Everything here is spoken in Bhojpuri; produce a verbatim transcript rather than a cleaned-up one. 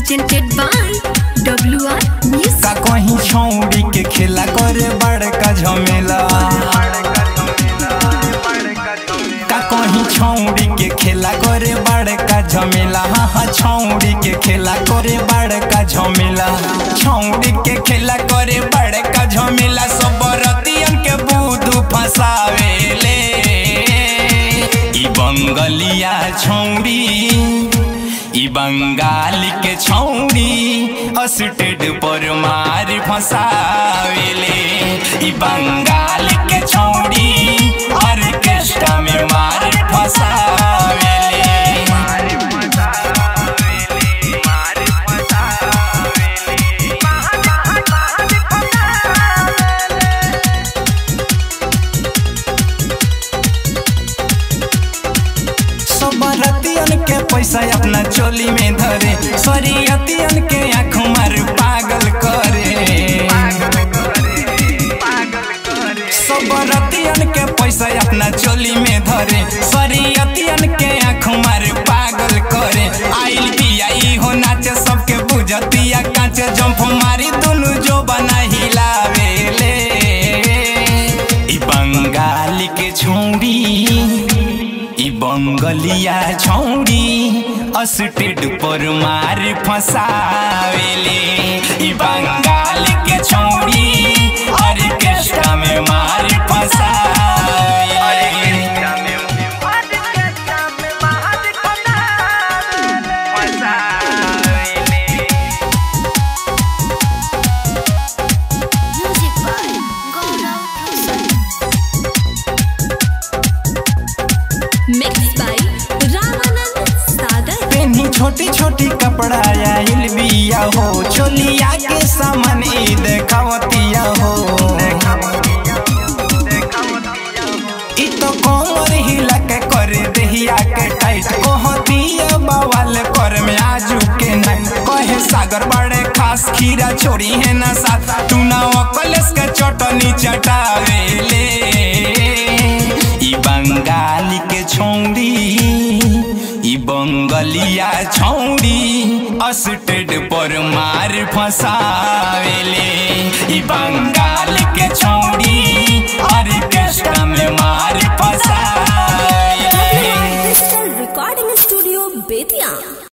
presented by W R Music। का कहीं छौड़ी के खेला करे बड़का झमेला, का कहीं छौड़ी के खेला करे बड़का झमेला। हाँ हाँ छौड़ी के खेला करे बड़का झमेला, छौड़ी के खेला करे बड़का झमेला। सब रतियन के बुद्धू फसावेले ई बंगलिया छौड़ी, ई बंगाल के छौड़ी स्टेट पर मार फसावेले। ई बंगाल के छौड़ी ऑर्केस्ट्रा में मार फसावेले। सबरतियन के पैसा अपना चोली में धरे, सरियतियन के आँख मार पागल करे। सबरतियन के पैसा अपना चोली में धरे, सरियतियन के आँख मार पागल करे। आइल पिया हो नाचे सबके बुझतिया काचे, जंप मारी दुनु जो बना हिलावेले। ई बंगाल के छौड़ी, ई बंगलिया छौड़ी स्टेट पर मार फसावेले। ई बंगाल के छौड़ी ऑर्केस्ट्रा में मार फसावेले। छोटी छोटी कपड़ा आइल बिया हो, चोलिया के सामान ई देखावतिया हो। ई तो कमर हिला के करे देहिया के टाइट, कहतिया बवाल कर में आजू के नाइट। कहे सागर बड़े खास खीरा छोड़ी है ना साथ, तू ना कलेस के चटनी चटावेले। ई बंगाल के छौड़ी, ई बंगलिया छौड़ी स्टेट पर मार फसावेले। ई बंगाल के छौड़ी ऑर्केस्ट्रा में मार फसावेले। Digital recording studio Bettiah.